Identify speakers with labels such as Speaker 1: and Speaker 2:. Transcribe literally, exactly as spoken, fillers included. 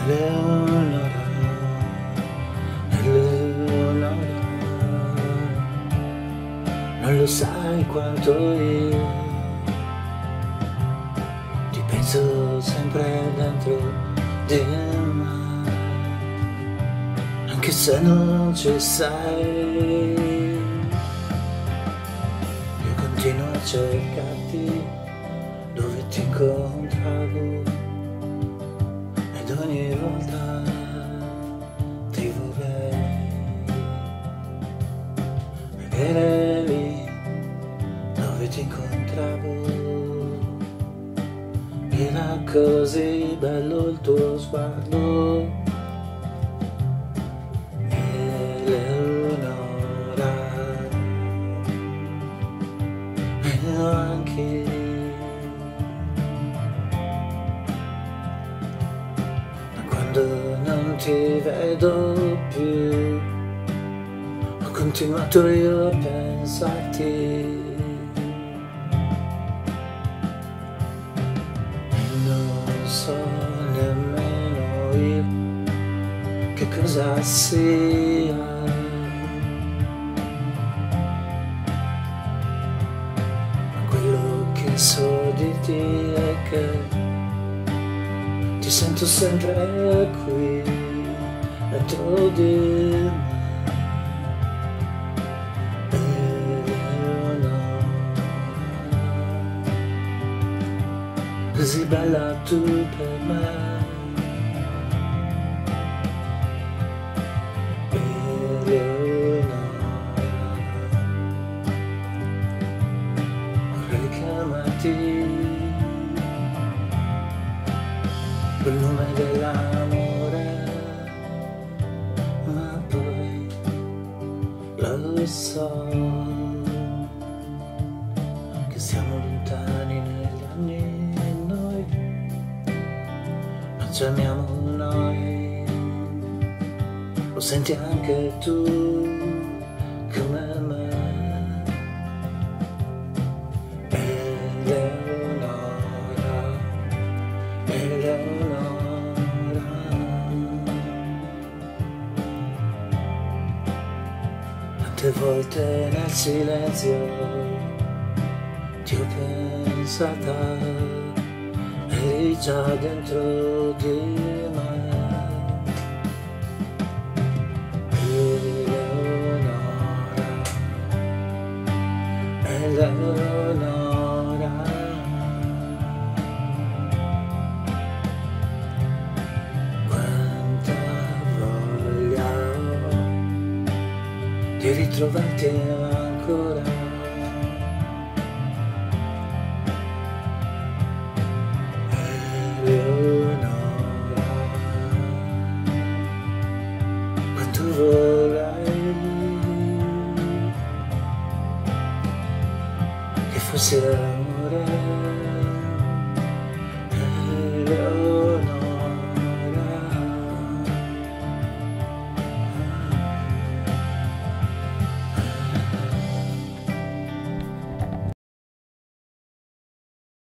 Speaker 1: Eleonora, Eleonora, non lo sai quanto io ti penso sempre dentro di me, anche se non ci sei. Io continuo a cercarti dove ti incontravo, ed ogni volta ti vorrei vedere lì dove ti incontravo. Era così bello il tuo sguardo, Eleonora, e anche non ti vedo più, ho continuato io a pensarti, e non so nemmeno io che cosa sia, ma quello che so di te è che ti sento sempre qui, dentro di me, Eleonora, così bella tu per me, Eleonora, vorrei chiamarti col nome dell'amore, ma poi lo so che siamo lontani negli anni e noi non ci amiamo noi, lo senti anche tu come me. Tante volte nel silenzio ti ho pensata, eri già dentro di me, Eleonora, Eleonora, quanta voglia di ritrovarti ancora, Eleonora, quanto vorrei che fosse